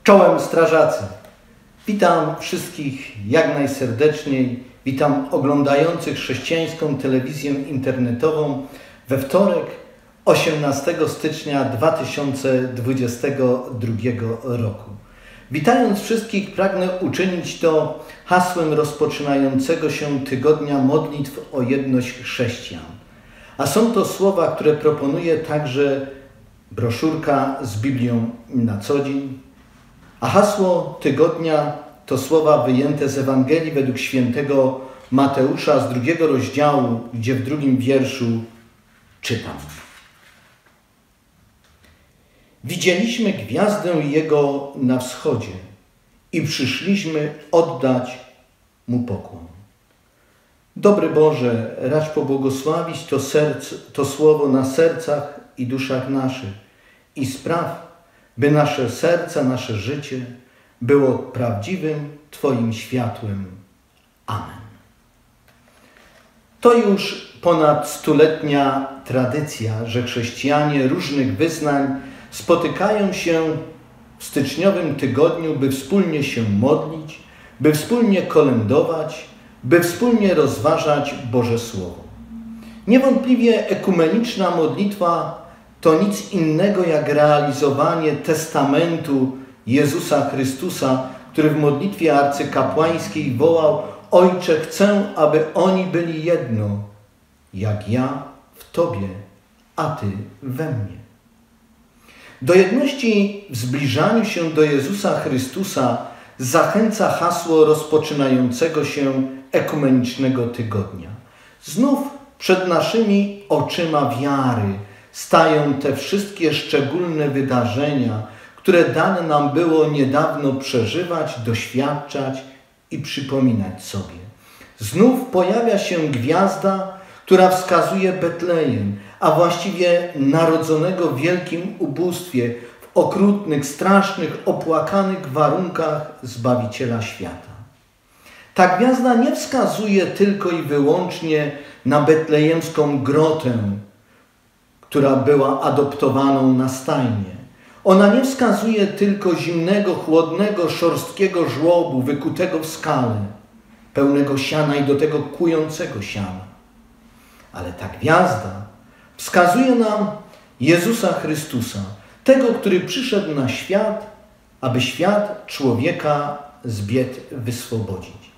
Czołem strażacy! Witam wszystkich jak najserdeczniej. Witam oglądających chrześcijańską telewizję internetową we wtorek 18 stycznia 2022 roku. Witając wszystkich, pragnę uczynić to hasłem rozpoczynającego się tygodnia modlitw o jedność chrześcijan. A są to słowa, które proponuje także broszurka z Biblią na co dzień. A hasło tygodnia to słowa wyjęte z Ewangelii według świętego Mateusza z 2 rozdziału, gdzie w 2 wierszu czytam. Widzieliśmy gwiazdę Jego na wschodzie i przyszliśmy oddać Mu pokłon. Dobry Boże, racz pobłogosławić to słowo na sercach i duszach naszych i spraw, by nasze serca, nasze życie było prawdziwym Twoim światłem. Amen. To już ponad stuletnia tradycja, że chrześcijanie różnych wyznań spotykają się w styczniowym tygodniu, by wspólnie się modlić, by wspólnie kolędować, by wspólnie rozważać Boże Słowo. Niewątpliwie ekumeniczna modlitwa to nic innego jak realizowanie testamentu Jezusa Chrystusa, który w modlitwie arcykapłańskiej wołał: Ojcze, chcę, aby oni byli jedno, jak ja w Tobie, a Ty we mnie. Do jedności w zbliżaniu się do Jezusa Chrystusa zachęca hasło rozpoczynającego się ekumenicznego tygodnia. Znów przed naszymi oczyma wiary stają te wszystkie szczególne wydarzenia, które dane nam było niedawno przeżywać, doświadczać i przypominać sobie. Znów pojawia się gwiazda, która wskazuje Betlejem, a właściwie narodzonego w wielkim ubóstwie, w okrutnych, strasznych, opłakanych warunkach Zbawiciela świata. Ta gwiazda nie wskazuje tylko i wyłącznie na betlejemską grotę, która była adoptowaną na stajnię. Ona nie wskazuje tylko zimnego, chłodnego, szorstkiego żłobu wykutego w skale, pełnego siana i do tego kłującego siana. Ale ta gwiazda wskazuje nam Jezusa Chrystusa, tego, który przyszedł na świat, aby świat człowieka z bied wyswobodzić.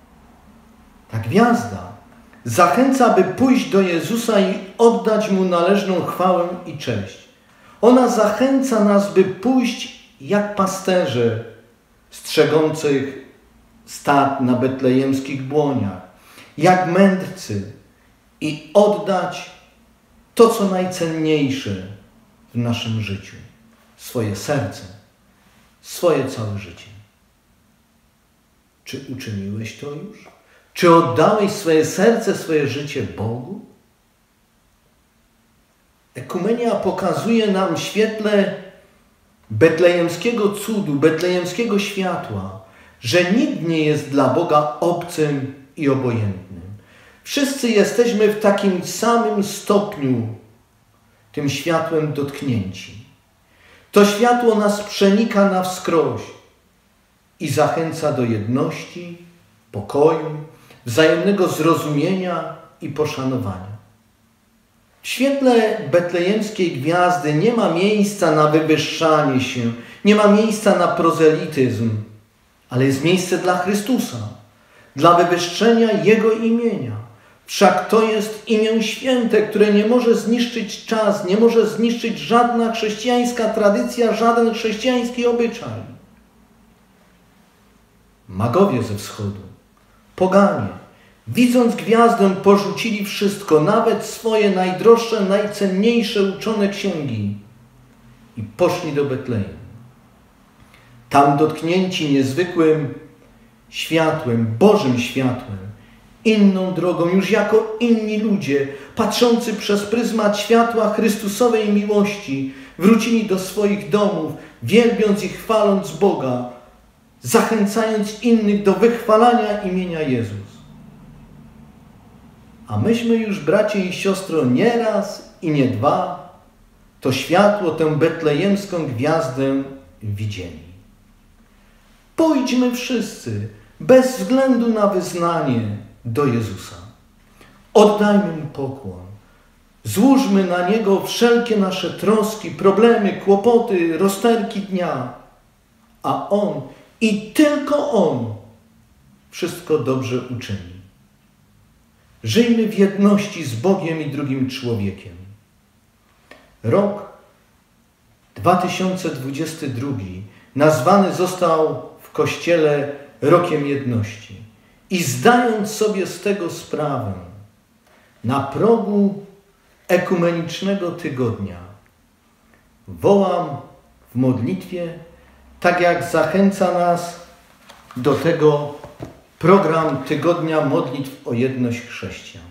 Ta gwiazda zachęca, by pójść do Jezusa i oddać Mu należną chwałę i cześć. Ona zachęca nas, by pójść jak pasterze strzegących stad na betlejemskich błoniach, jak mędrcy i oddać to, co najcenniejsze w naszym życiu, swoje serce, swoje całe życie. Czy uczyniłeś to już? Czy oddałeś swoje serce, swoje życie Bogu? Ekumenia pokazuje nam w świetle betlejemskiego cudu, betlejemskiego światła, że nikt nie jest dla Boga obcym i obojętnym. Wszyscy jesteśmy w takim samym stopniu tym światłem dotknięci. To światło nas przenika na wskroś i zachęca do jedności, pokoju, wzajemnego zrozumienia i poszanowania. W świetle betlejemskiej gwiazdy nie ma miejsca na wywyższanie się, nie ma miejsca na prozelityzm, ale jest miejsce dla Chrystusa, dla wywyższenia Jego imienia. Wszak to jest imię święte, które nie może zniszczyć czas, nie może zniszczyć żadna chrześcijańska tradycja, żaden chrześcijański obyczaj. Magowie ze wschodu, poganie, widząc gwiazdę, porzucili wszystko, nawet swoje najdroższe, najcenniejsze uczone księgi i poszli do Betlejem. Tam dotknięci niezwykłym światłem, Bożym światłem, inną drogą, już jako inni ludzie, patrzący przez pryzmat światła Chrystusowej miłości, wrócili do swoich domów, wielbiąc i chwaląc Boga, zachęcając innych do wychwalania imienia Jezus. A myśmy już, bracie i siostro, nie raz i nie dwa to światło, tę betlejemską gwiazdę widzieli. Pójdźmy wszyscy, bez względu na wyznanie, do Jezusa. Oddajmy Mu pokłon. Złóżmy na Niego wszelkie nasze troski, problemy, kłopoty, rozterki dnia. A On i tylko On wszystko dobrze uczyni. Żyjmy w jedności z Bogiem i drugim człowiekiem. Rok 2022 nazwany został w Kościele Rokiem Jedności. I zdając sobie z tego sprawę, na progu ekumenicznego tygodnia wołam w modlitwie, tak jak zachęca nas do tego program Tygodnia Modlitw o Jedność Chrześcijan.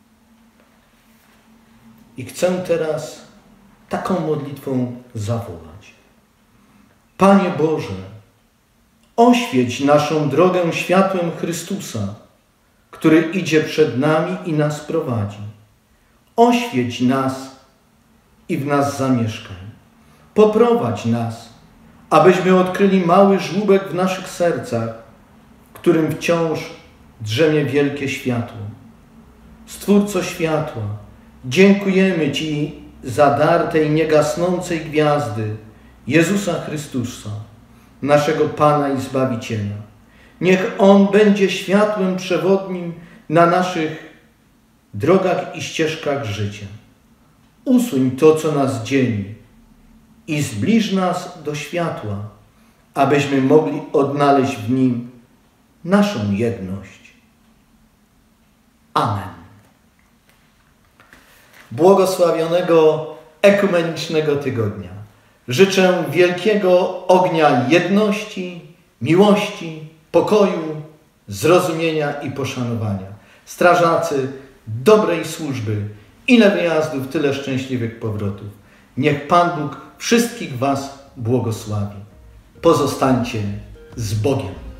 I chcę teraz taką modlitwą zawołać. Panie Boże, oświeć naszą drogę światłem Chrystusa, który idzie przed nami i nas prowadzi. Oświeć nas i w nas zamieszkaj. Poprowadź nas, abyśmy odkryli mały żłóbek w naszych sercach, w którym wciąż drzemie wielkie światło. Stwórco światła, dziękujemy Ci za dar tej niegasnącej gwiazdy, Jezusa Chrystusa, naszego Pana i Zbawiciela. Niech On będzie światłem przewodnim na naszych drogach i ścieżkach życia. Usuń to, co nas dzieli i zbliż nas do światła, abyśmy mogli odnaleźć w Nim naszą jedność. Amen. Błogosławionego ekumenicznego tygodnia. Życzę wielkiego ognia jedności, miłości, pokoju, zrozumienia i poszanowania. Strażacy dobrej służby, ile wyjazdów, tyle szczęśliwych powrotów. Niech Pan Bóg wszystkich Was błogosławi. Pozostańcie z Bogiem.